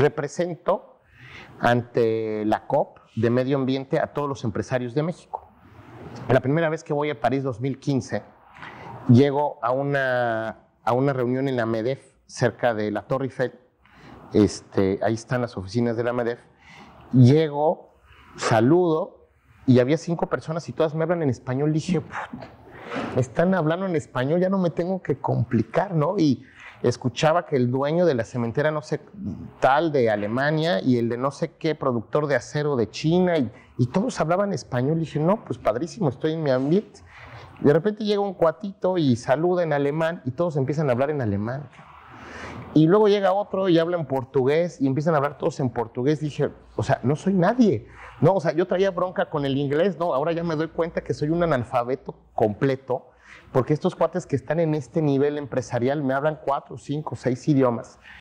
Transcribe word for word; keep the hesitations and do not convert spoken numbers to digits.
represento ante la COP de Medio Ambiente a todos los empresarios de México. La primera vez que voy a París, dos mil quince, llego a una, a una reunión en la MEDEF, cerca de la Torre Eiffel. Este, ahí están las oficinas de la MEDEF. Llego, saludo, y había cinco personas y todas me hablan en español. Dije, me están hablando en español, ya no me tengo que complicar, ¿no? Y escuchaba que el dueño de la cementera no sé tal de Alemania y el de no sé qué productor de acero de China y, y todos hablaban español. Y dije, no, pues padrísimo, estoy en mi ambiente. De repente llega un cuatito y saluda en alemán y todos empiezan a hablar en alemán. Y luego llega otro y habla en portugués y empiezan a hablar todos en portugués. Dije, o sea, no soy nadie. No, o sea, yo traía bronca con el inglés, no, ahora ya me doy cuenta que soy un analfabeto completo, porque estos cuates que están en este nivel empresarial me hablan cuatro, cinco, seis idiomas.